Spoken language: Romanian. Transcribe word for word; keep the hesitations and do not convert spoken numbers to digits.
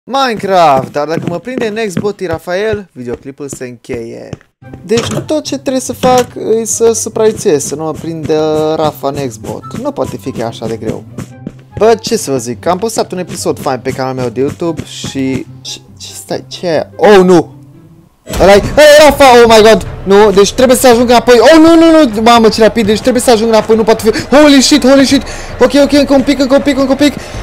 Minecraft, dar dacă mă prinde Nextbot Rafael, videoclipul se încheie. Deci tot ce trebuie să fac e să supraviețuiesc, să nu mă prindă Rafa Nextbot. Nu poate fi chiar așa de greu. Bă, ce să vă zic, am postat un episod fain pe canalul meu de YouTube și... Ce, ce stai, ce e? Oh, nu! Ăla-i... Hey, Rafa, oh my god! Nu, deci trebuie să ajung înapoi. Oh, nu, nu, nu! Mamă, ce rapid, deci trebuie să ajung înapoi, nu poate fi... Holy shit, holy shit! Ok, ok, încă un pic, încă un pic, încă un pic!